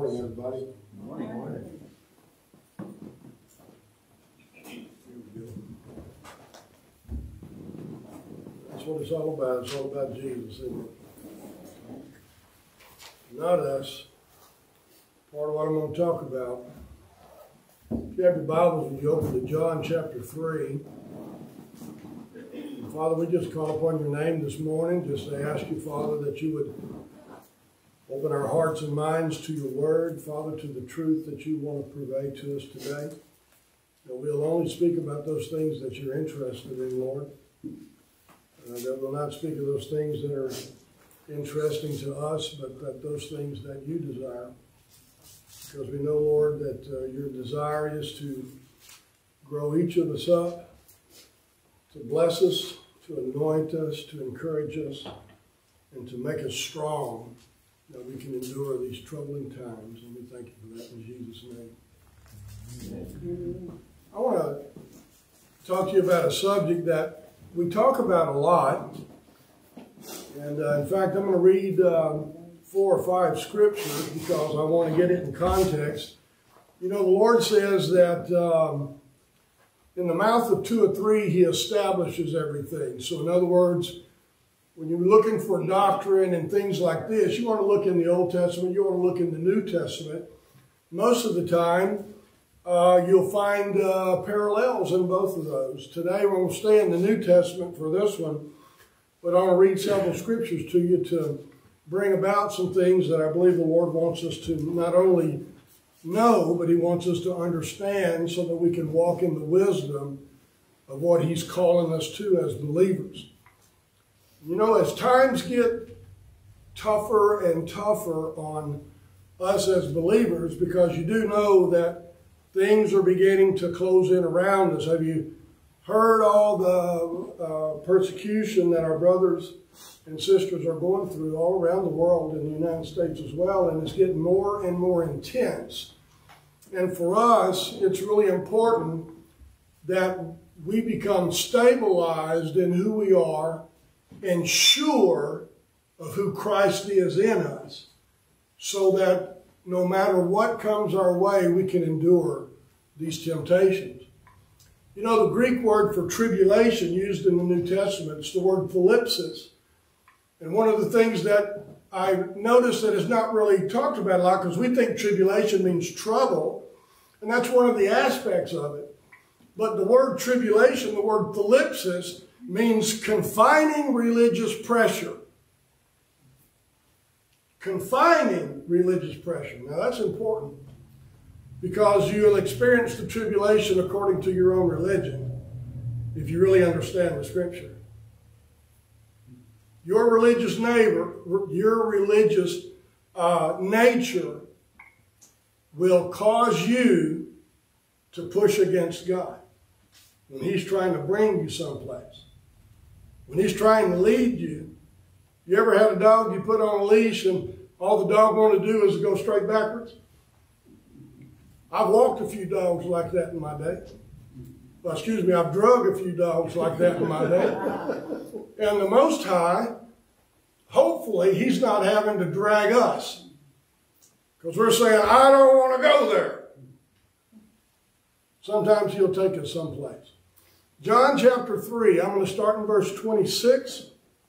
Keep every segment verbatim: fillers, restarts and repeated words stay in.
morning, everybody. Good morning. Good morning. Here we go. That's what it's all about. It's all about Jesus, isn't it? Not us. Part of what I'm going to talk about. If you have your Bibles, would you open to John chapter three? And Father, we just call upon your name this morning, just to ask you, Father, that you would open our hearts and minds to your word, Father, to the truth that you want to purvey to us today. That we'll only speak about those things that you're interested in, Lord. Uh, that we'll not speak of those things that are interesting to us, but that those things that you desire. Because we know, Lord, that uh, your desire is to grow each of us up, to bless us, to anoint us, to encourage us, and to make us strong, that we can endure these troubling times. And we thank you for that in Jesus' name. Amen. I want to talk to you about a subject that we talk about a lot. And uh, in fact, I'm going to read um, four or five scriptures because I want to get it in context. You know, the Lord says that um, in the mouth of two or three, he establishes everything. So in other words, when you're looking for doctrine and things like this, you want to look in the Old Testament, you want to look in the New Testament. Most of the time, uh, you'll find uh, parallels in both of those. Today, we're going to stay in the New Testament for this one, but I want to read several scriptures to you to bring about some things that I believe the Lord wants us to not only know, but he wants us to understand so that we can walk in the wisdom of what he's calling us to as believers. You know, as times get tougher and tougher on us as believers, because you do know that things are beginning to close in around us. Have you heard all the uh, persecution that our brothers and sisters are going through all around the world, in the United States as well, and it's getting more and more intense. And for us, it's really important that we become stabilized in who we are and sure of who Christ is in us, so that no matter what comes our way, we can endure these temptations. You know, the Greek word for tribulation used in the New Testament is the word thlipsis. And one of the things that I noticed that is not really talked about a lot, because we think tribulation means trouble, and that's one of the aspects of it. But the word tribulation, the word thlipsis, means confining religious pressure. Confining religious pressure. Now that's important, because you'll experience the tribulation according to your own religion if you really understand the scripture. Your religious neighbor, your religious uh, nature will cause you to push against God when he's trying to bring you someplace. When he's trying to lead you. You ever had a dog you put on a leash and all the dog want to do is go straight backwards? I've walked a few dogs like that in my day. Well, excuse me, I've drug a few dogs like that in my day. And the Most High, hopefully, he's not having to drag us. Because we're saying, I don't want to go there. Sometimes he'll take us someplace. John chapter three, I'm going to start in verse twenty-six.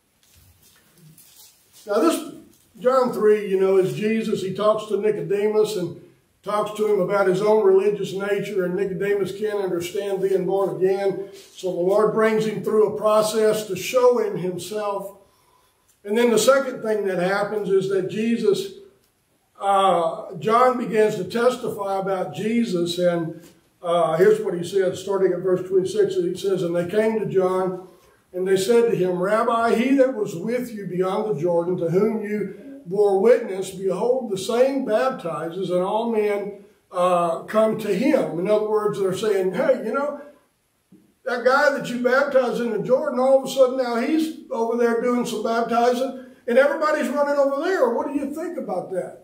Now this, John three, you know, is Jesus. He talks to Nicodemus and talks to him about his own religious nature, and Nicodemus can't understand being born again. So the Lord brings him through a process to show him himself. And then the second thing that happens is that Jesus, uh, John begins to testify about Jesus, and uh, here's what he says, starting at verse twenty-six. He says, and they came to John, and they said to him, Rabbi, he that was with you beyond the Jordan, to whom you bore witness, behold, the same baptizes, and all men uh, come to him. In other words, they're saying, hey, you know, that guy that you baptized in the Jordan, all of a sudden now he's over there doing some baptizing, and everybody's running over there. What do you think about that?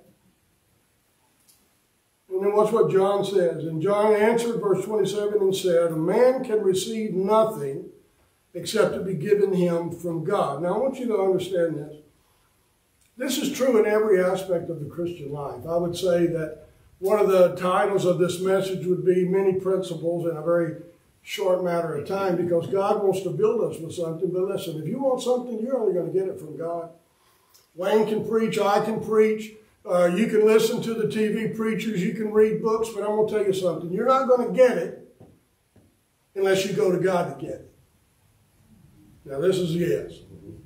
And then watch what John says. And John answered, verse twenty-seven, and said, a man can receive nothing except to be given him from God. Now I want you to understand this. This is true in every aspect of the Christian life. I would say that one of the titles of this message would be Many Principles in a Very Short Matter of Time, because God wants to build us with something. But listen, if you want something, you're only going to get it from God. Wayne can preach, I can preach, uh, you can listen to the T V preachers, you can read books, but I'm going to tell you something. You're not going to get it unless you go to God to get it. Now this is a yes.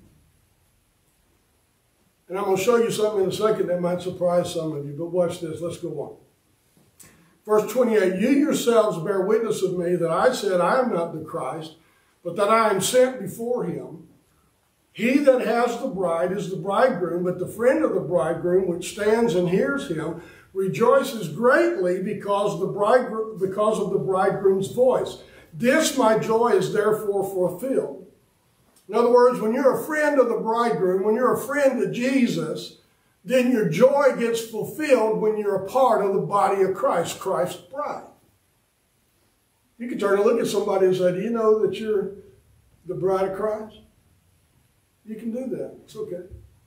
And I'm going to show you something in a second that might surprise some of you, but watch this. Let's go on. Verse twenty-eight, you yourselves bear witness of me that I said I am not the Christ, but that I am sent before him. He that has the bride is the bridegroom, but the friend of the bridegroom, which stands and hears him, rejoices greatly because, the bridegroom, because of the bridegroom's voice. This my joy is therefore fulfilled. In other words, when you're a friend of the bridegroom, when you're a friend of Jesus, then your joy gets fulfilled when you're a part of the body of Christ, Christ's bride. You can turn and look at somebody and say, do you know that you're the bride of Christ? You can do that. It's okay.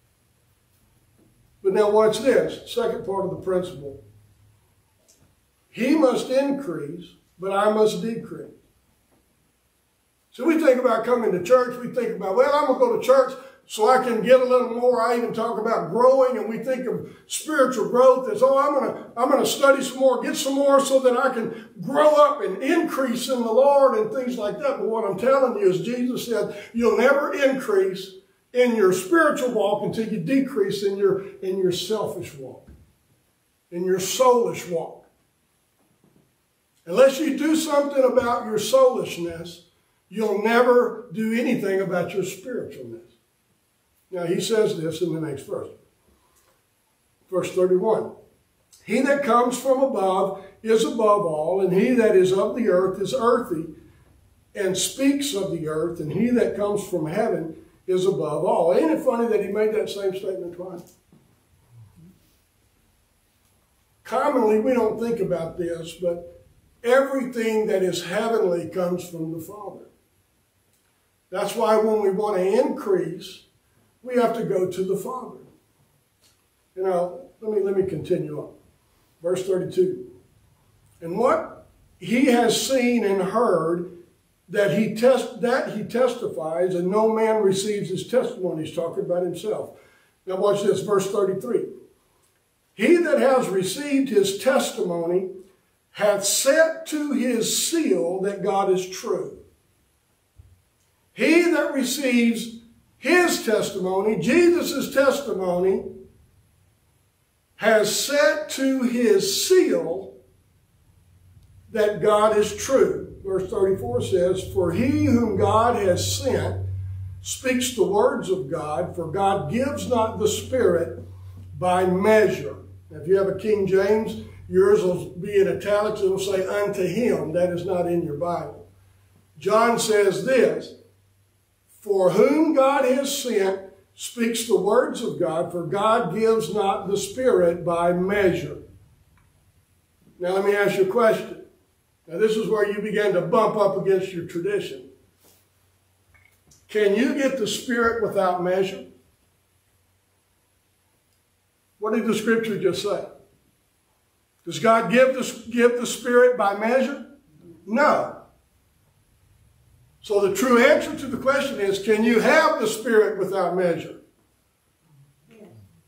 But now watch this, second part of the principle. He must increase, but I must decrease. So we think about coming to church, we think about, well, I'm going to go to church so I can get a little more. I even talk about growing, and we think of spiritual growth as, oh, I'm going to, I'm going to study some more, get some more so that I can grow up and increase in the Lord and things like that. But what I'm telling you is Jesus said, you'll never increase in your spiritual walk until you decrease in your, in your selfish walk, in your soulish walk. Unless you do something about your soulishness, you'll never do anything about your spiritualness. Now, he says this in the next verse. Verse thirty-one. He that comes from above is above all, and he that is of the earth is earthy, and speaks of the earth, and he that comes from heaven is above all. Ain't it funny that he made that same statement twice? Commonly, we don't think about this, but everything that is heavenly comes from the Father. That's why when we want to increase, we have to go to the Father. You know, let me, let me continue on. Verse thirty-two. And what he has seen and heard, that he, test, that he testifies, and no man receives his testimony. He's talking about himself. Now watch this, verse thirty-three. He that has received his testimony hath set to his seal that God is true. He that receives his testimony, Jesus' testimony, has set to his seal that God is true. Verse thirty-four says, for he whom God has sent speaks the words of God, for God gives not the Spirit by measure. Now, if you have a King James, yours will be in italics. It will say, unto him. That is not in your Bible. John says this, for whom God has sent speaks the words of God, for God gives not the Spirit by measure. Now let me ask you a question. Now this is where you begin to bump up against your tradition. Can you get the Spirit without measure? What did the Scripture just say? Does God give the, give the Spirit by measure? No. So the true answer to the question is, can you have the Spirit without measure? Yeah.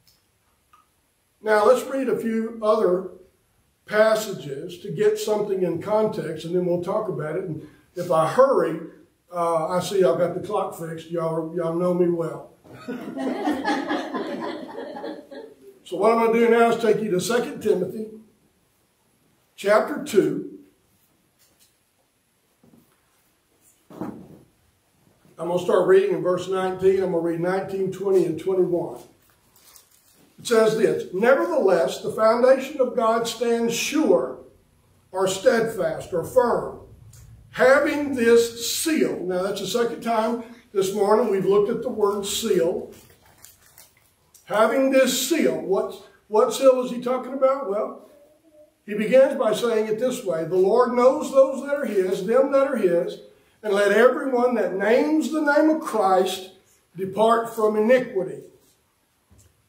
Now let's read a few other passages to get something in context, and then we'll talk about it. And if I hurry, uh, I see I've got the clock fixed. Y'all, y'all know me well. So what I'm going to do now is take you to Second Timothy chapter two. I'm going to start reading in verse nineteen. I'm going to read nineteen, twenty, and twenty-one. It says this, nevertheless, the foundation of God stands sure, or steadfast, or firm, having this seal. Now, that's the second time this morning we've looked at the word seal. Having this seal. What, what seal is he talking about? Well, he begins by saying it this way, the Lord knows those that are his, them that are his, and let everyone that names the name of Christ depart from iniquity.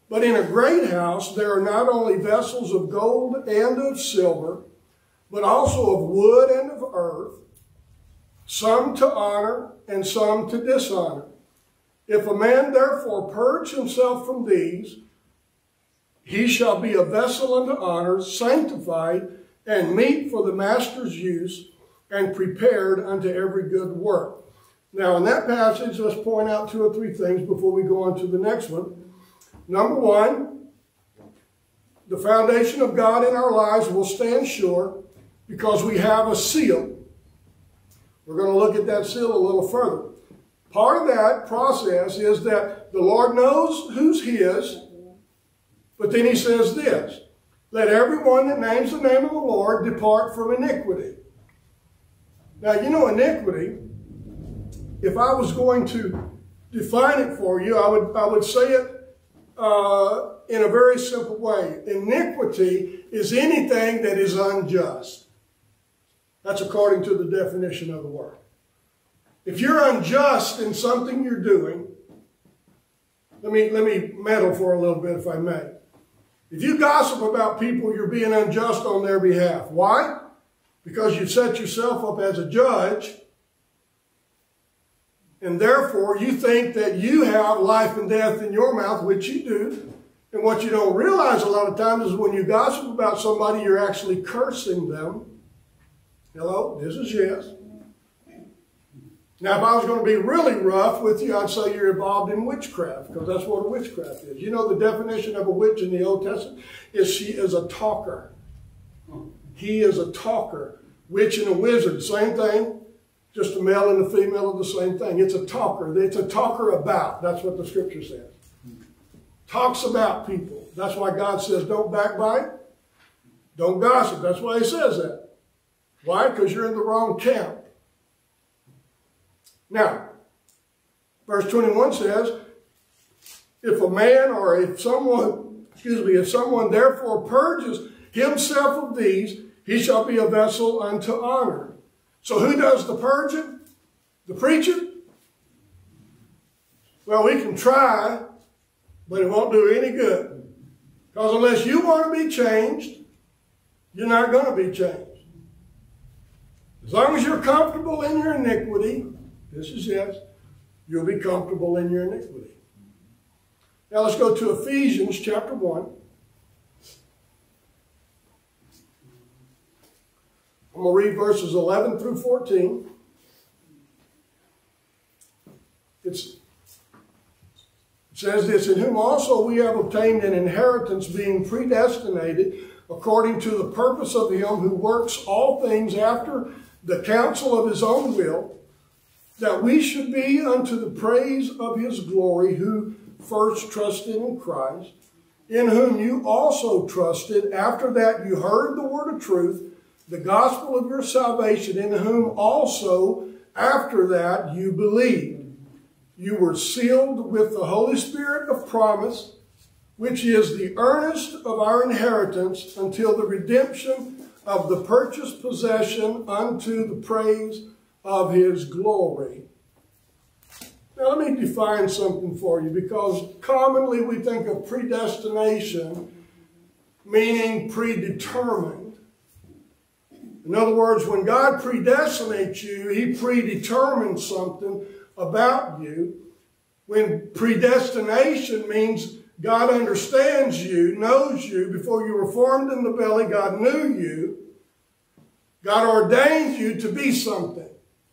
But in a great house there are not only vessels of gold and of silver, but also of wood and of earth, some to honor and some to dishonor. If a man therefore purge himself from these, he shall be a vessel unto honor, sanctified, and meet for the master's use, and prepared unto every good work. Now in that passage, let's point out two or three things before we go on to the next one. Number one, the foundation of God in our lives will stand sure because we have a seal. We're going to look at that seal a little further. Part of that process is that the Lord knows who's his, but then he says this, let everyone that names the name of the Lord depart from iniquity. Now, you know, iniquity, if I was going to define it for you, I would, I would say it uh, in a very simple way. Iniquity is anything that is unjust. That's according to the definition of the word. If you're unjust in something you're doing, let me, let me meddle for a little bit if I may. If you gossip about people, you're being unjust on their behalf. Why? Because you've set yourself up as a judge, and therefore you think that you have life and death in your mouth, which you do. And what you don't realize a lot of times is when you gossip about somebody, you're actually cursing them. Hello, this is yes. Now, if I was going to be really rough with you, I'd say you're involved in witchcraft, because that's what a witchcraft is. You know the definition of a witch in the Old Testament is she is a talker. He is a talker. Witch and a wizard, same thing. Just a male and a female are the same thing. It's a talker. It's a talker about. That's what the scripture says. Talks about people. That's why God says don't backbite. Don't gossip. That's why he says that. Why? Because you're in the wrong camp. Now, verse twenty-one says, if a man or if someone, excuse me, if someone therefore purges himself of these, he shall be a vessel unto honor. So who does the purging? The preacher? Well, we can try, but it won't do any good. Because unless you want to be changed, you're not going to be changed. As long as you're comfortable in your iniquity, this is yes, you'll be comfortable in your iniquity. Now let's go to Ephesians chapter one. I'm going to read verses eleven through fourteen. It's, it says this, in whom also we have obtained an inheritance, being predestinated according to the purpose of him who works all things after the counsel of his own will, that we should be unto the praise of his glory, who first trusted in Christ, in whom you also trusted, after that you heard the word of truth, the gospel of your salvation, in whom also after that you believed. You were sealed with the Holy Spirit of promise, which is the earnest of our inheritance until the redemption of the purchased possession unto the praise of his glory. Now let me define something for you, because commonly we think of predestination meaning predetermined. In other words, when God predestinates you, he predetermines something about you. When predestination means God understands you, knows you. Before you were formed in the belly, God knew you. God ordained you to be something.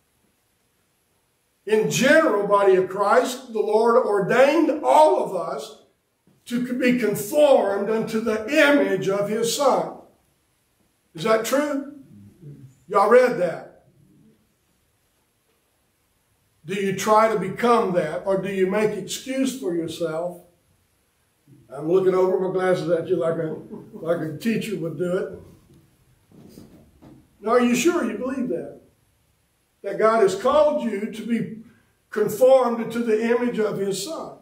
In general, body of Christ, the Lord ordained all of us to be conformed unto the image of his Son. Is that true? Y'all read that? Do you try to become that, or do you make excuse for yourself? I'm looking over my glasses at you like a, like a teacher would do it. Now, are you sure you believe that? That God has called you to be conformed to the image of his Son.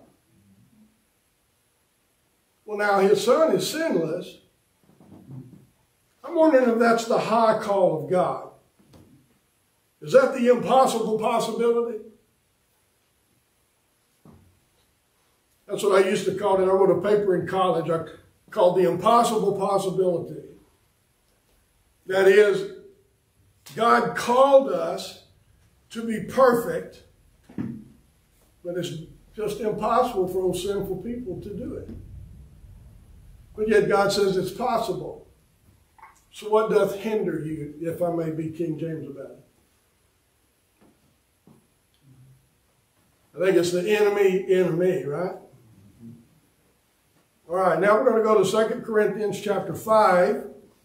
Well, now, his Son is sinless. I'm wondering if that's the high call of God. Is that the impossible possibility? That's what I used to call it. I wrote a paper in college I called the impossible possibility. That is, God called us to be perfect, but it's just impossible for those sinful people to do it. But yet God says it's possible. So what doth hinder you, if I may be King James about it? I think it's the enemy in me, right? All right, now we're going to go to Second Corinthians chapter five.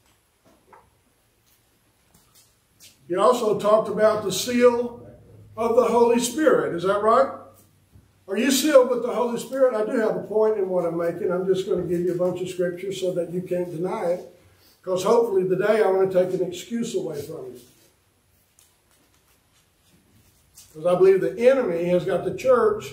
He also talked about the seal of the Holy Spirit. Is that right? Are you sealed with the Holy Spirit? I do have a point in what I'm making. I'm just going to give you a bunch of scriptures so that you can't deny it. Because hopefully today I'm going to take an excuse away from you. Because I believe the enemy has got the church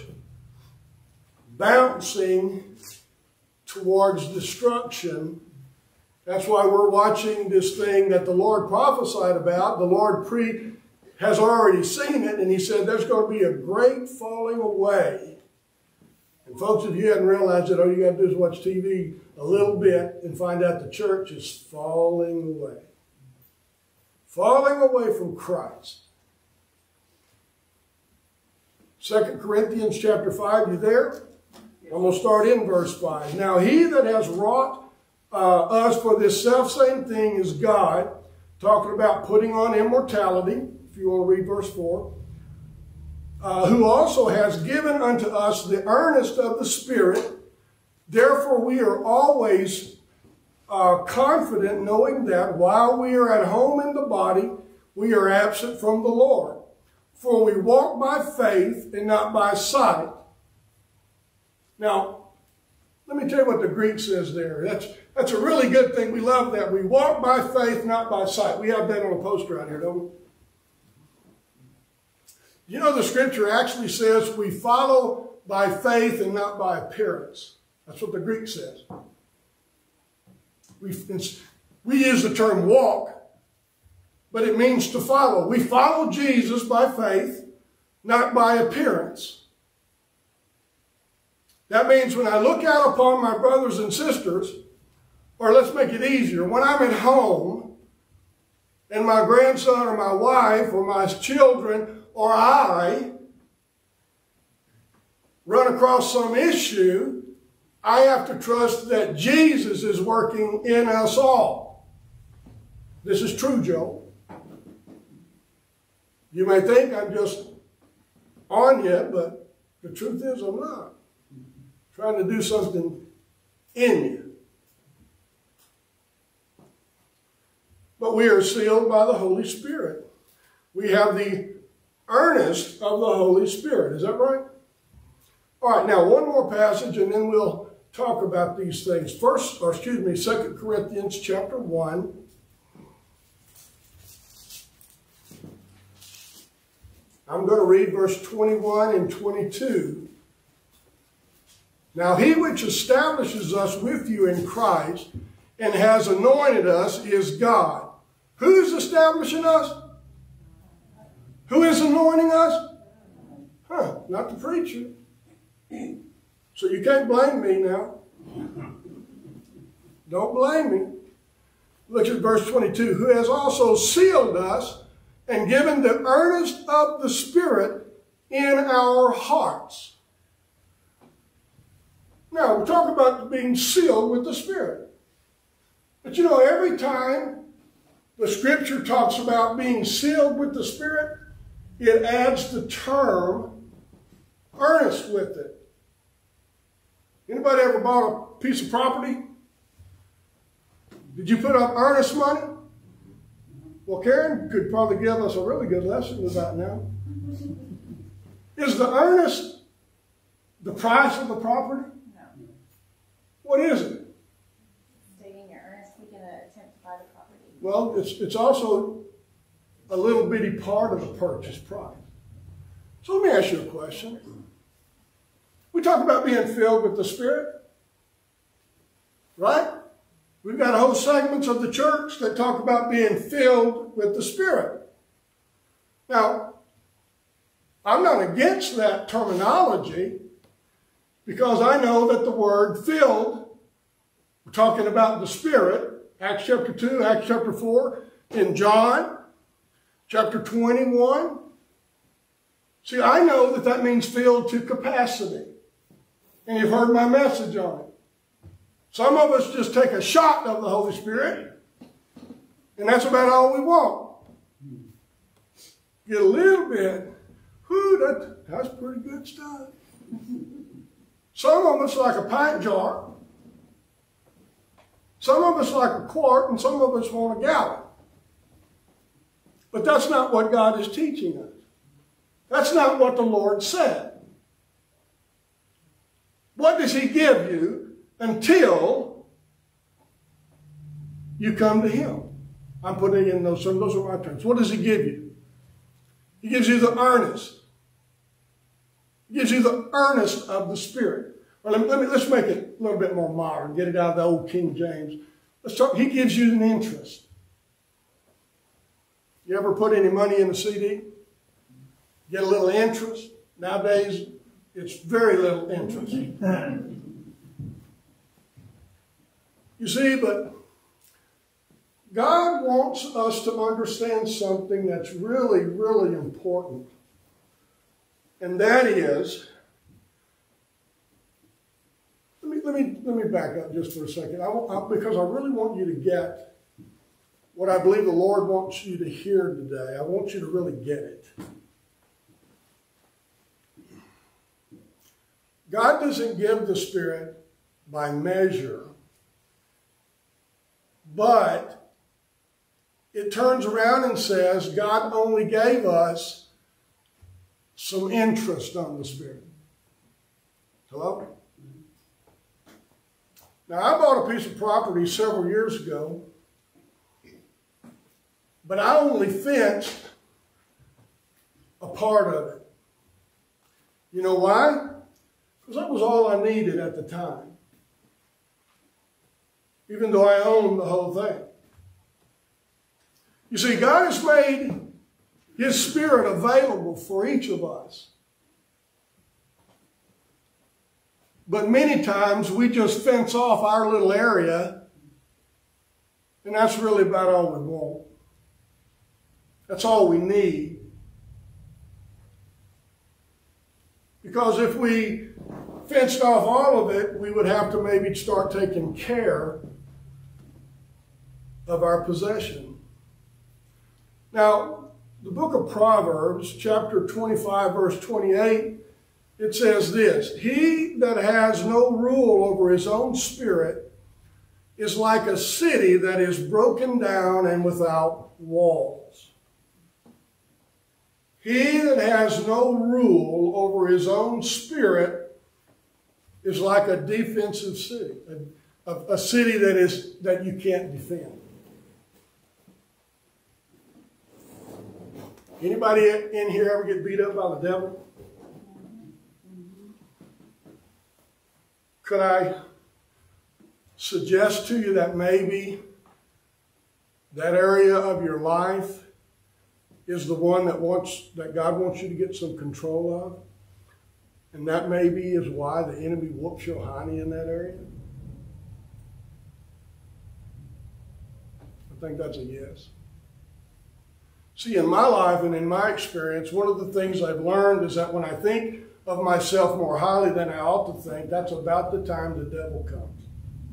bouncing towards destruction. That's why we're watching this thing that the Lord prophesied about. The Lord pre has already seen it, and he said there's going to be a great falling away. And folks, if you hadn't realized it, all you got to do is watch T V a little bit and find out the church is falling away. Falling away from Christ. Second Corinthians chapter five, you there? I'm going to start in verse five. Now he that has wrought uh, us for this selfsame thing is God, talking about putting on immortality, if you want to read verse four, uh, who also has given unto us the earnest of the Spirit. Therefore we are always uh, confident, knowing that while we are at home in the body, we are absent from the Lord. For we walk by faith and not by sight. Now, let me tell you what the Greek says there. That's, that's a really good thing. We love that. We walk by faith, not by sight. We have that on a poster out here, don't we? You know, the scripture actually says we follow by faith and not by appearance. That's what the Greek says. We, we use the term walk, but it means to follow. We follow Jesus by faith, not by appearance. That means when I look out upon my brothers and sisters, or let's make it easier, when I'm at home and my grandson or my wife or my children or I run across some issue, I have to trust that Jesus is working in us all. This is true, Joe. You may think I'm just on you, but the truth is I'm not. Trying to do something in you. But we are sealed by the Holy Spirit. We have the earnest of the Holy Spirit. Is that right? All right, now one more passage and then we'll talk about these things. First, or excuse me, Second Corinthians chapter one. I'm going to read verse twenty-one and twenty-two. Now he which establishes us with you in Christ and has anointed us is God. Who's establishing us? Who is anointing us? Huh, not the preacher. So you can't blame me now. Don't blame me. Look at verse twenty-two. Who has also sealed us and given the earnest of the Spirit in our hearts. Now, we're talking about being sealed with the Spirit. But you know, every time the Scripture talks about being sealed with the Spirit, it adds the term earnest with it. Anybody ever bought a piece of property? Did you put up earnest money? Well, Karen could probably give us a really good lesson about now. Is the earnest the price of the property? No. What is it? Stating your earnest, we can attempt to buy the property. Well, it's, it's also a little bitty part of the purchase price. So let me ask you a question. We talk about being filled with the Spirit, right? We've got whole segments of the church that talk about being filled with the Spirit. Now, I'm not against that terminology, Because I know that the word filled, we're talking about the Spirit, Acts chapter two, Acts chapter four, in John chapter twenty-one. See, I know that that means filled to capacity. And you've heard my message on it. Some of us just take a shot of the Holy Spirit, and that's about all we want. Get a little bit, whew, that, that's pretty good stuff. Some of us like a pint jar. Some of us like a quart, and some of us want a gallon. But that's not what God is teaching us. That's not what the Lord said. What does He give you until you come to Him? I'm putting in those terms. Those are my terms. What does He give you? He gives you the earnest. He gives you the earnest of the Spirit. Or let me, let me, let's make it a little bit more modern. Get it out of the old King James. Let's talk. He gives you an interest. You ever put any money in a C D? Get a little interest? Nowadays, it's very little interest. You see, but God wants us to understand something that's really, really important. And that is, let me, let me, let me back up just for a second. I, I, because I really want you to get what I believe the Lord wants you to hear today. I want you to really get it. God doesn't give the Spirit by measure, but it turns around and says God only gave us some interest on the Spirit. Hello? Now, I bought a piece of property several years ago, but I only fenced a part of it. You know why? Because that was all I needed at the time. Even though I owned the whole thing. You see, God has made His Spirit available for each of us. But many times we just fence off our little area, and that's really about all we want. That's all we need. Because if we fenced off all of it, we would have to maybe start taking care of our possession. Now, the book of Proverbs, chapter twenty-five, verse twenty-eight, it says this: "He that has no rule over his own spirit is like a city that is broken down and without walls." He that has no rule over his own spirit is like a defensive city, a, a, a city that is that you can't defend. Anybody in here ever get beat up by the devil? Could I suggest to you that maybe that area of your life is the one that wants that God wants you to get some control of? And that maybe is why the enemy whoops your hiney in that area? I think that's a yes. See, in my life and in my experience, one of the things I've learned is that when I think of myself more highly than I ought to think, that's about the time the devil comes.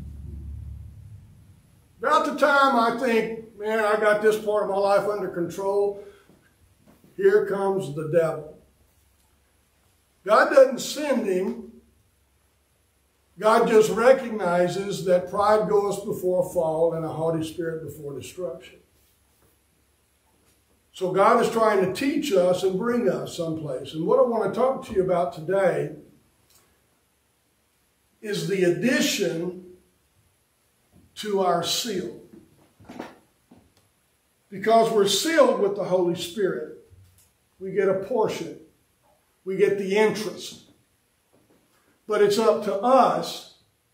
About the time I think, man, I got this part of my life under control, here comes the devil. God doesn't send him. God just recognizes that pride goes before fall and a haughty spirit before destruction. So God is trying to teach us and bring us someplace. And what I want to talk to you about today is the addition to our seal. Because we're sealed with the Holy Spirit, we get a portion. We get the interest. But it's up to us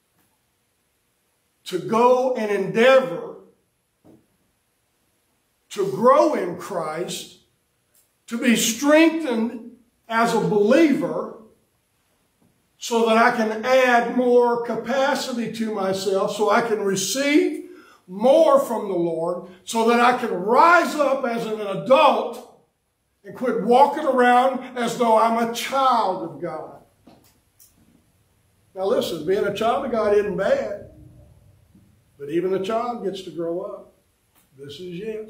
to go and endeavor to grow in Christ, to be strengthened as a believer, so that I can add more capacity to myself, so I can receive more from the Lord, so that I can rise up as an adult and quit walking around as though I'm a child of God. Now listen, being a child of God isn't bad, but even a child gets to grow up. This is yes.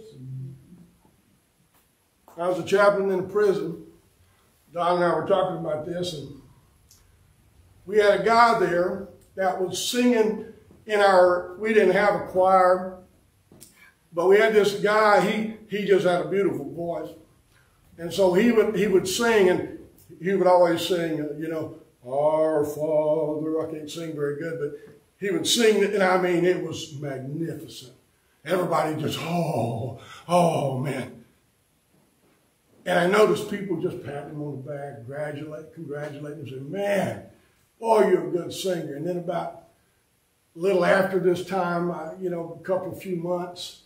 I was a chaplain in a prison. Don and I were talking about this, and we had a guy there that was singing in our, we didn't have a choir, but we had this guy, he, he just had a beautiful voice. And so he would, he would sing, and he would always sing, uh, you know, Our Father. I can't sing very good, but he would sing, and I mean, it was magnificent. Everybody just, oh, oh, man. And I noticed people just patting him on the back, congratulate, congratulating him, saying, man, boy, you're a good singer. And then about a little after this time, I, you know, a couple of few months,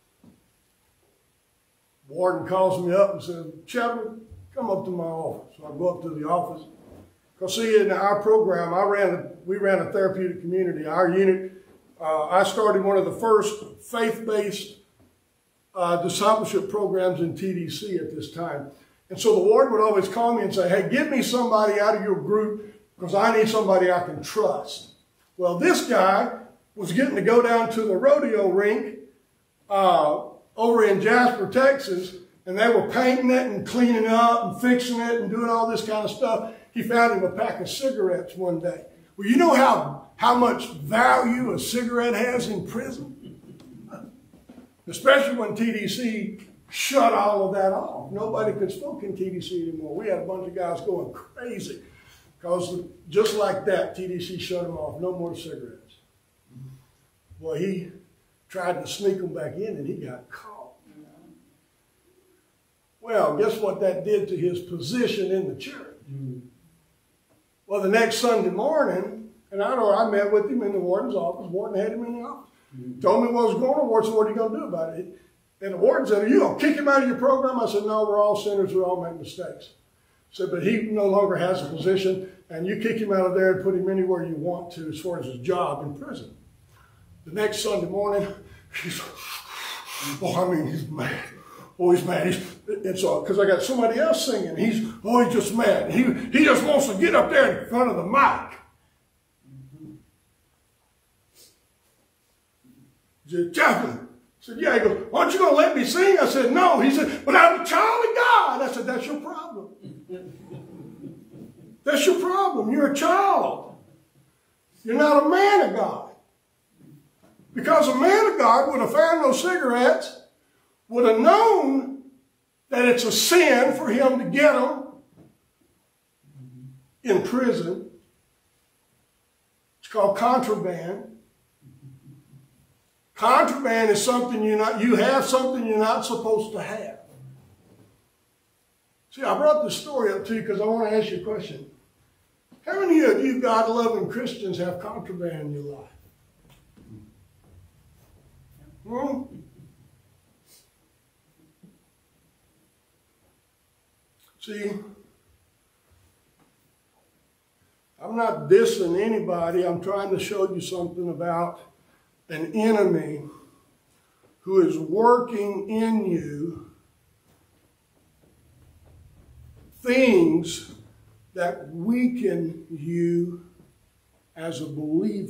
Warden calls me up and says, Chaplain, come up to my office. So I go up to the office. Because see, in our program, I ran a, we ran a therapeutic community. Our unit, uh, I started one of the first faith-based uh, discipleship programs in T D C at this time. And so the warden would always call me and say, hey, get me somebody out of your group because I need somebody I can trust. Well, this guy was getting to go down to the rodeo rink uh, over in Jasper, Texas, and they were painting it and cleaning it up and fixing it and doing all this kind of stuff. He found him a pack of cigarettes one day. Well, you know how, how much value a cigarette has in prison? Especially when T D C shut all of that off. Nobody could smoke in T D C anymore. We had a bunch of guys going crazy because just like that, T D C shut them off. No more cigarettes. Well, he tried to sneak them back in and he got caught. Well, guess what that did to his position in the church? Mm. Well, the next Sunday morning, and I know I met with him in the warden's office. Warden had him in the office. Mm. Told me what was going on. Warden said, what are you going to do about it? And the warden said, are you going to kick him out of your program? I said, no, we're all sinners. We all make mistakes. He said, but he no longer has a position, and you kick him out of there and put him anywhere you want to as far as his job in prison. The next Sunday morning, he's, oh, I mean, he's mad. Oh, he's mad. He's, and so, because I got somebody else singing. He's, oh, he's just mad. He, he just wants to get up there in front of the mic. He said, Chaplain. I said, yeah. He goes, aren't you going to let me sing? I said, no. He said, but I'm a child of God. I said, that's your problem. That's your problem. You're a child. You're not a man of God. Because a man of God would have found those cigarettes, would have known that it's a sin for him to get them in prison. It's called contraband. Contraband is something you're not, you have something you're not supposed to have. See, I brought this story up to you because I want to ask you a question. How many of you God-loving Christians have contraband in your life? Hmm? See, I'm not dissing anybody. I'm trying to show you something about an enemy who is working in you things that weaken you as a believer.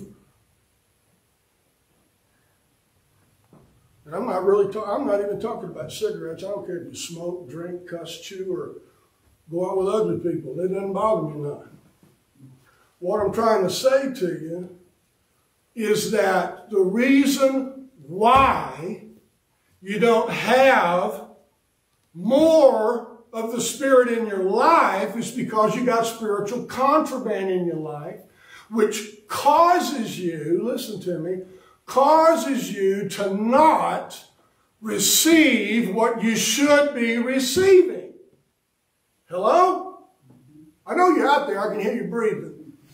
And I'm not really talking, I'm not even talking about cigarettes. I don't care if you smoke, drink, cuss, chew, or go out with ugly people. It doesn't bother me none. What I'm trying to say to you is that the reason why you don't have more of the Spirit in your life is because you got spiritual contraband in your life, which causes you, listen to me, causes you to not receive what you should be receiving. Hello? I know you're out there. I can hear you breathing.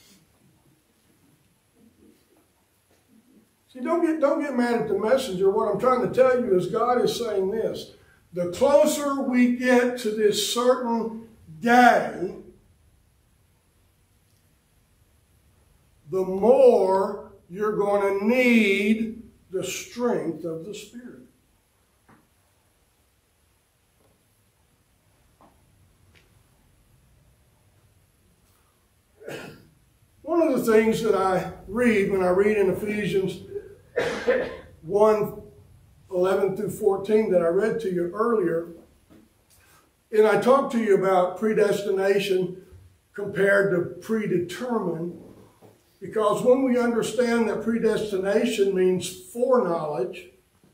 See, don't get, don't get mad at the messenger. What I'm trying to tell you is God is saying this. The closer we get to this certain day, the more you're going to need the strength of the Spirit. One of the things that I read when I read in Ephesians one, eleven through fourteen that I read to you earlier, and I talked to you about predestination compared to predetermined, because when we understand that predestination means foreknowledge,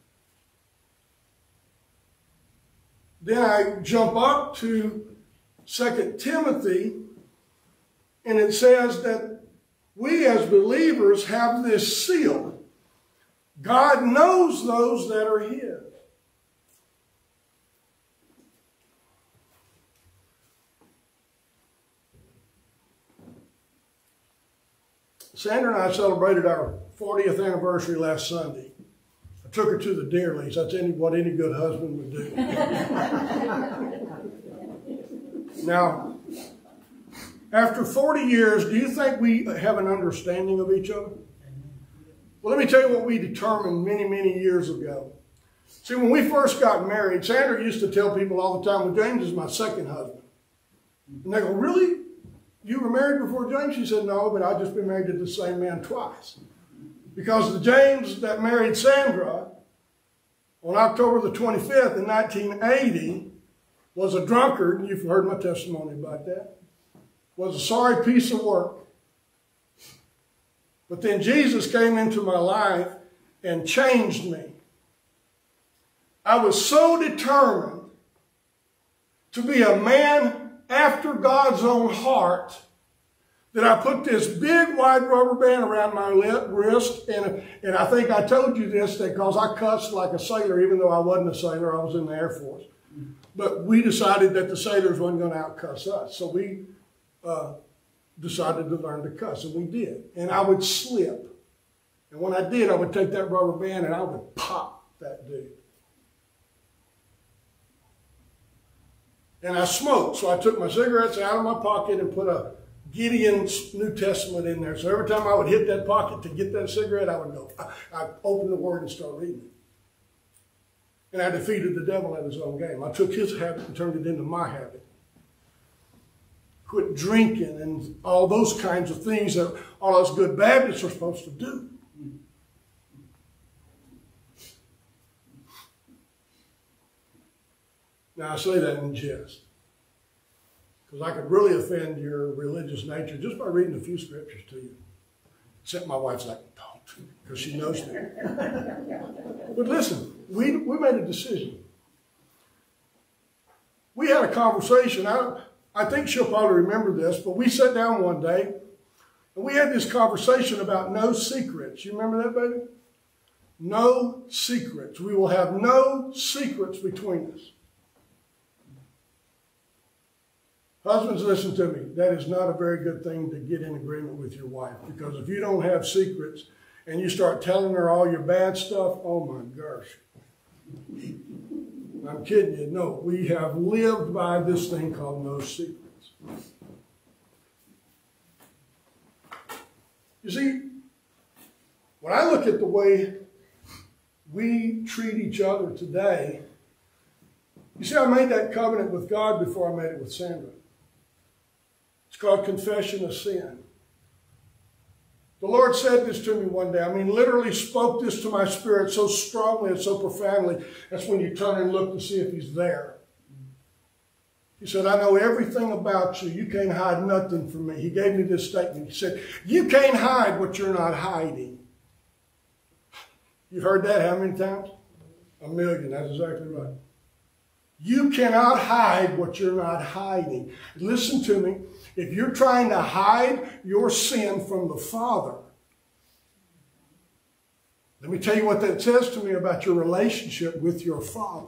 then I jump up to Second Timothy, and it says that we as believers have this seal. God knows those that are His. Sandra and I celebrated our fortieth anniversary last Sunday. I took her to the Deerleys. That's any, what any good husband would do. Now, after forty years, do you think we have an understanding of each other? Well, let me tell you what we determined many, many years ago. See, when we first got married, Sandra used to tell people all the time, well, James is my second husband. And they go, really? You were married before James? She said, no, but I've just been married to the same man twice. Because the James that married Sandra on October the twenty-fifth in nineteen eighty was a drunkard, and you've heard my testimony about that, was a sorry piece of work. But then Jesus came into my life and changed me. I was so determined to be a man after God's own heart that I put this big wide rubber band around my lip, wrist, and, and I think I told you this because I cussed like a sailor, even though I wasn't a sailor, I was in the Air Force. But we decided that the sailors weren't going to out-cuss us, so we uh, decided to learn to cuss, and we did. And I would slip, and when I did, I would take that rubber band and I would pop that dude. And I smoked, so I took my cigarettes out of my pocket and put a Gideon's New Testament in there. So every time I would hit that pocket to get that cigarette, I would go, I'd open the Word and start reading it. And I defeated the devil at his own game. I took his habit and turned it into my habit. Quit drinking and all those kinds of things that all us good Baptists are supposed to do. Now, I say that in jest, because I could really offend your religious nature just by reading a few scriptures to you. Except my wife's like, don't, because she knows me. But listen, we, we made a decision. We had a conversation. I, I think she'll probably remember this, but we sat down one day, and we had this conversation about no secrets. You remember that, baby? No secrets. We will have no secrets between us. Husbands, listen to me. That is not a very good thing to get in agreement with your wife. Because if you don't have secrets and you start telling her all your bad stuff, oh my gosh. I'm kidding you. No, we have lived by this thing called no secrets. You see, when I look at the way we treat each other today, you see, I made that covenant with God before I made it with Sandra. It's called confession of sin. The Lord said this to me one day. I mean, literally spoke this to my spirit so strongly and so profoundly. That's when you turn and look to see if He's there. He said, I know everything about you. You can't hide nothing from me. He gave me this statement. He said, you can't hide what you're not hiding. You've heard that how many times? A million. That's exactly right. You cannot hide what you're not hiding. Listen to me. If you're trying to hide your sin from the Father, let me tell you what that says to me about your relationship with your Father.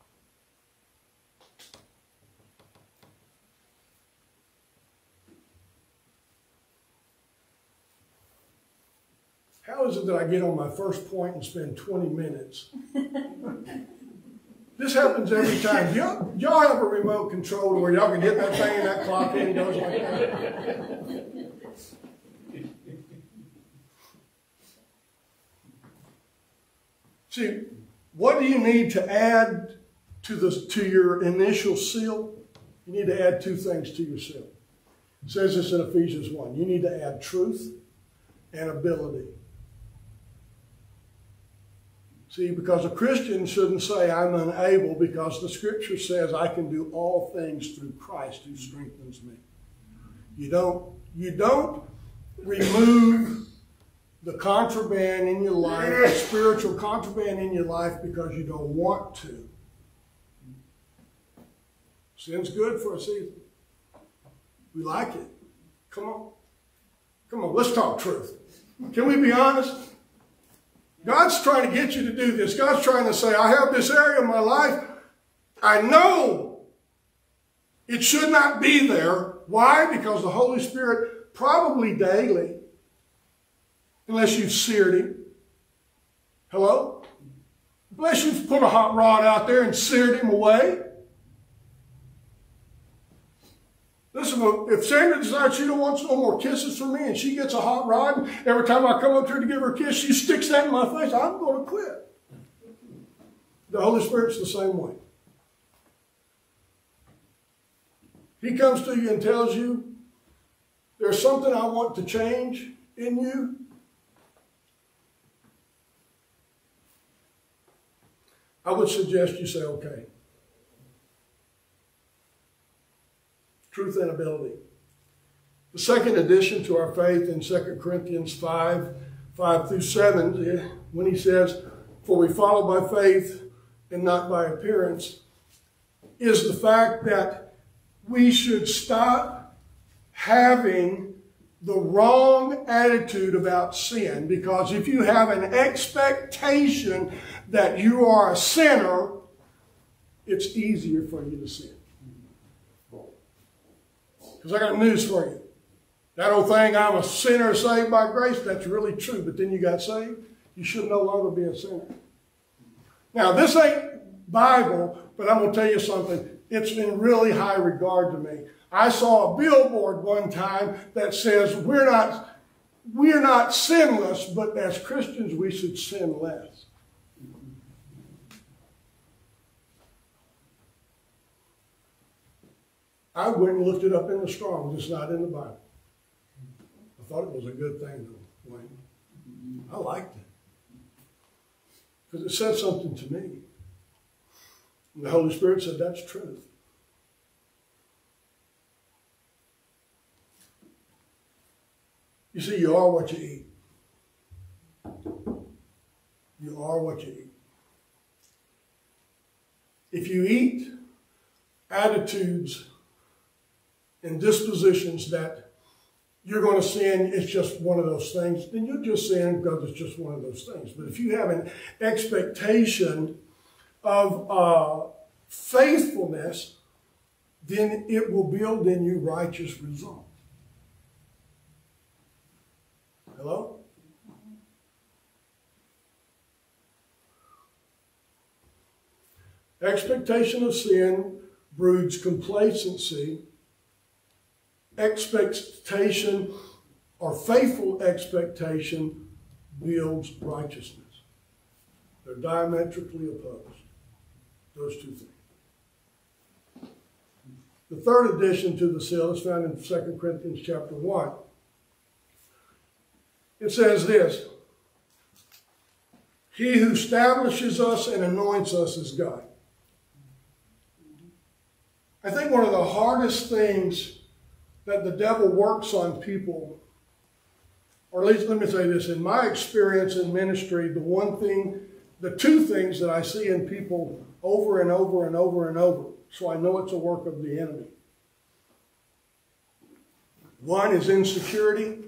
How is it that I get on my first point and spend twenty minutes? This happens every time. Y'all, y'all have a remote control where y'all can hit that thing and that clock and it goes like that. See, what do you need to add to, the, to your initial seal? You need to add two things to your seal. It says this in Ephesians one. You need to add truth and ability. See, because a Christian shouldn't say, I'm unable, because the Scripture says I can do all things through Christ who strengthens me. You don't, you don't remove the contraband in your life, the spiritual contraband in your life, because you don't want to. Sin's good for a season. We like it. Come on. Come on, let's talk truth. Can we be honest? God's trying to get you to do this. God's trying to say, I have this area of my life. I know it should not be there. Why? Because the Holy Spirit probably daily, unless you've seared him. Hello? Unless you've put a hot rod out there and seared him away. Listen, if Sandra decides she don't want no more kisses from me and she gets a hot rod, and every time I come up to her to give her a kiss, she sticks that in my face, I'm going to quit. The Holy Spirit's the same way. He comes to you and tells you, there's something I want to change in you. I would suggest you say, okay. Truth and ability. The second addition to our faith in Second Corinthians five, five through seven, when he says, for we follow by faith and not by appearance, is the fact that we should stop having the wrong attitude about sin, because if you have an expectation that you are a sinner, it's easier for you to sin. Because I got news for you. That old thing, I'm a sinner saved by grace, that's really true. But then you got saved, you should no longer be a sinner. Now, this ain't Bible, but I'm going to tell you something. It's in really high regard to me. I saw a billboard one time that says, we're not, we're not sinless, but as Christians, we should sin less. I went and looked it up in the Strong's. It's not in the Bible. I thought it was a good thing, though, Wayne. I liked it. Because it said something to me. And the Holy Spirit said, that's truth. You see, you are what you eat. You are what you eat. If you eat attitudes and dispositions that you're going to sin, it's just one of those things, then you'll just sin because it's just one of those things. But if you have an expectation of uh, faithfulness, then it will build in you righteous results. Hello? Expectation of sin broods complacency. Expectation or faithful expectation builds righteousness. They're diametrically opposed. Those two things. The third addition to the seal is found in Second Corinthians chapter one. It says this, he who establishes us and anoints us is God. I think one of the hardest things that the devil works on people, or at least let me say this, in my experience in ministry, the one thing, the two things that I see in people over and over and over and over, so I know it's a work of the enemy. One is insecurity.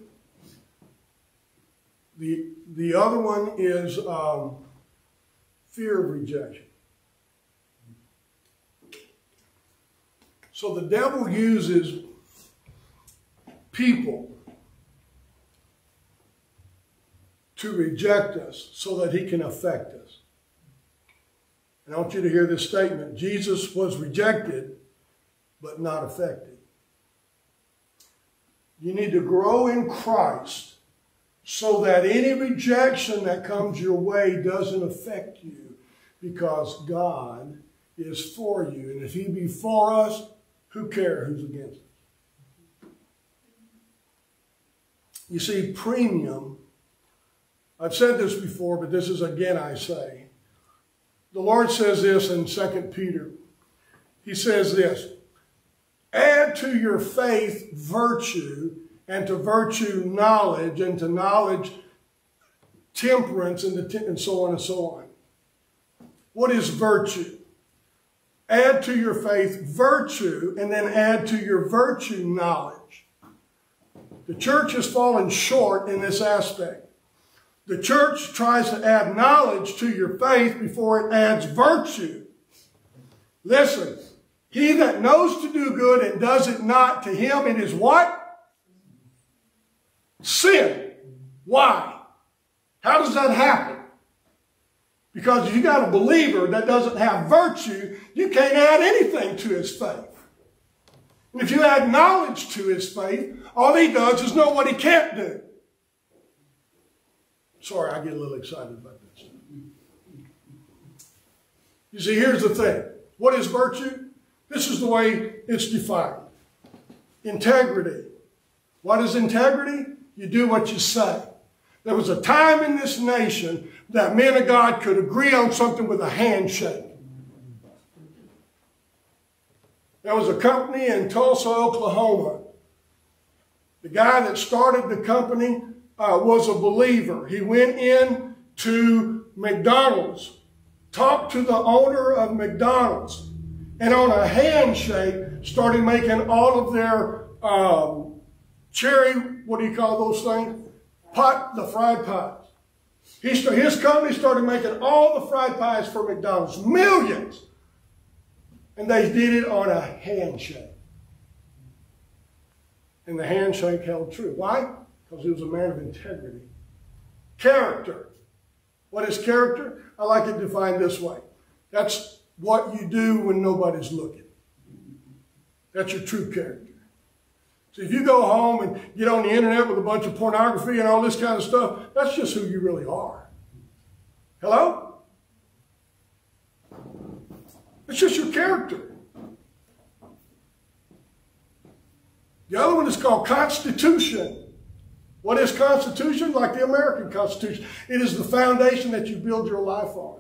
The, the other one is um, fear of rejection. So the devil uses people to reject us so that he can affect us. And I want you to hear this statement. Jesus was rejected, but not affected. You need to grow in Christ so that any rejection that comes your way doesn't affect you, because God is for you. And if he be for us, who cares who's against us? You see, premium, I've said this before, but this is again I say. The Lord says this in Second Peter. He says this, add to your faith virtue, and to virtue knowledge, and to knowledge temperance, and, to, and so on and so on. What is virtue? Add to your faith virtue, and then add to your virtue knowledge. The church has fallen short in this aspect. The church tries to add knowledge to your faith before it adds virtue. Listen, he that knows to do good and does it not, to him it is what? Sin. Why? How does that happen? Because if you got a believer that doesn't have virtue, you can't add anything to his faith. And if you add knowledge to his faith, all he does is know what he can't do. Sorry, I get a little excited about this. You see, here's the thing. What is virtue? This is the way it's defined. Integrity. What is integrity? You do what you say. There was a time in this nation that men of God could agree on something with a handshake. There was a company in Tulsa, Oklahoma. The guy that started the company uh, was a believer. He went in to McDonald's, talked to the owner of McDonald's, and on a handshake started making all of their um, cherry, what do you call those things? Pot, the fried pies. He, his company started making all the fried pies for McDonald's, millions. And they did it on a handshake. And the handshake held true. Why? Because he was a man of integrity. Character. What is character? I like it defined this way. That's what you do when nobody's looking. That's your true character. So if you go home and get on the internet with a bunch of pornography and all this kind of stuff, that's just who you really are. Hello? It's just your character. The other one is called Constitution. What is Constitution? Like the American Constitution. It is the foundation that you build your life on.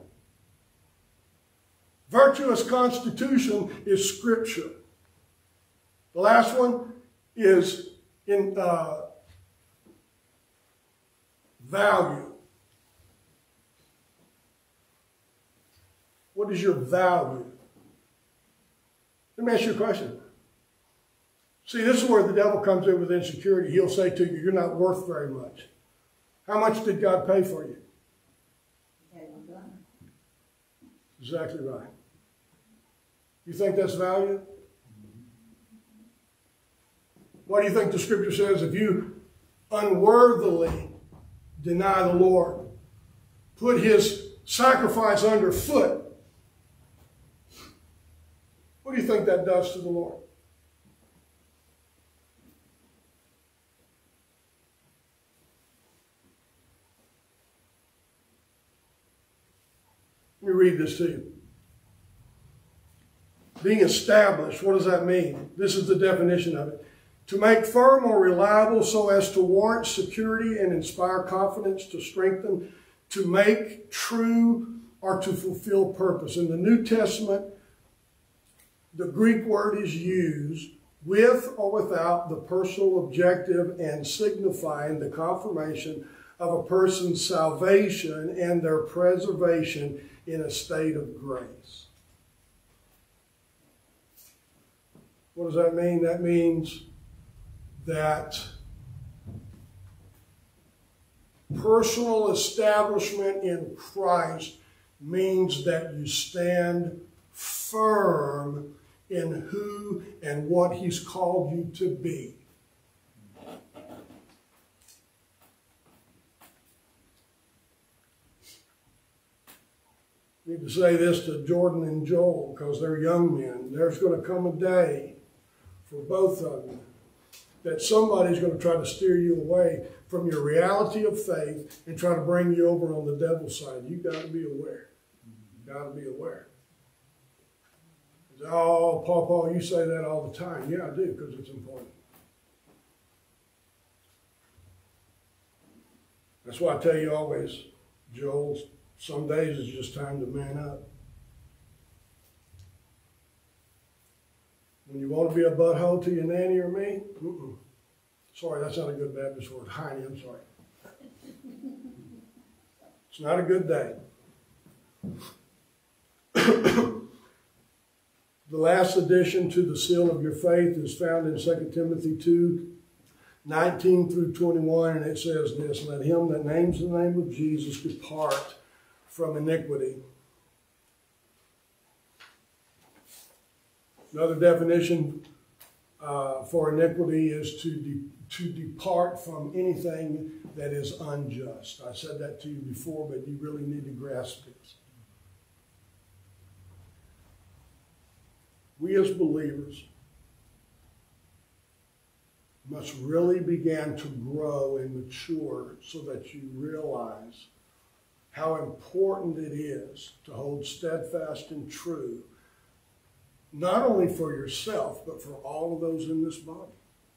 Virtuous Constitution is Scripture. The last one is in uh, value. What is your value? Let me ask you a question. See, this is where the devil comes in with insecurity. He'll say to you, you're not worth very much. How much did God pay for you? Exactly right. You think that's value? What do you think the scripture says? If you unworthily deny the Lord, put his sacrifice underfoot, what do you think that does to the Lord? Let me read this to you. Being established, what does that mean? This is the definition of it. To make firm or reliable so as to warrant security and inspire confidence, to strengthen, to make true, or to fulfill purpose. In the New Testament, the Greek word is used with or without the personal objective and signifying the confirmation of a person's salvation and their preservation in a state of grace. What does that mean? That means that personal establishment in Christ means that you stand firm in who and what he's called you to be. I need to say this to Jordan and Joel because they're young men. There's going to come a day for both of you that somebody's going to try to steer you away from your reality of faith and try to bring you over on the devil's side. You've got to be aware. You've got to be aware. Oh, Paul, Paul, you say that all the time. Yeah, I do, because it's important. That's why I tell you always, Joel, some days it's just time to man up. When you want to be a butthole to your nanny or me, mm-mm. Sorry, that's not a good Baptist word. Heine, I'm sorry. It's not a good day. The last addition to the seal of your faith is found in Second Timothy two, nineteen through twenty-one, and it says this, let him that names the name of Jesus depart from iniquity. Another definition uh, for iniquity is to, de to depart from anything that is unjust. I said that to you before, but you really need to grasp this. We as believers must really begin to grow and mature so that you realize how important it is to hold steadfast and true, not only for yourself, but for all of those in this body.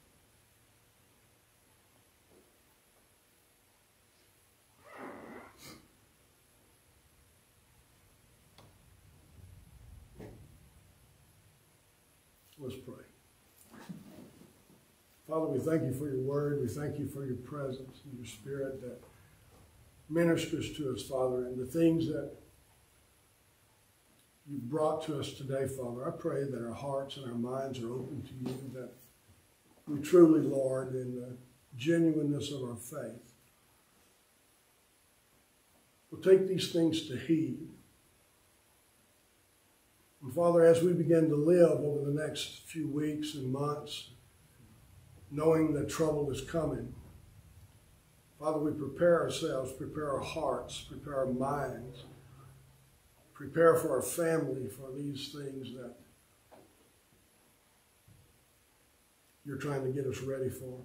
Let's pray. Father, we thank you for your word. We thank you for your presence and your spirit that ministers to us, Father, and the things that you've brought to us today, Father. I pray that our hearts and our minds are open to you, that we truly, Lord, in the genuineness of our faith, will take these things to heed. And Father, as we begin to live over the next few weeks and months, knowing that trouble is coming, Father, we prepare ourselves, prepare our hearts, prepare our minds, prepare for our family for these things that you're trying to get us ready for.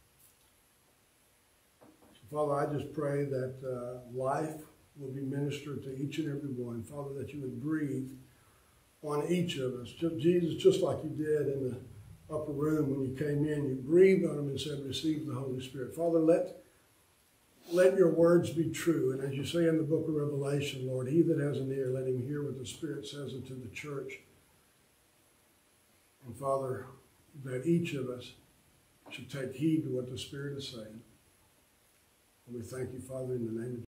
So, Father, I just pray that uh, life will be ministered to each and every one. Father, that you would breathe on each of us. Just, Jesus, just like you did in the upper room when you came in, you breathed on them and said, receive the Holy Spirit. Father, let, let your words be true. And as you say in the book of Revelation, Lord, he that has an ear, let him hear what the Spirit says unto the church. And Father, that each of us should take heed to what the Spirit is saying. And we thank you, Father, in the name of Jesus.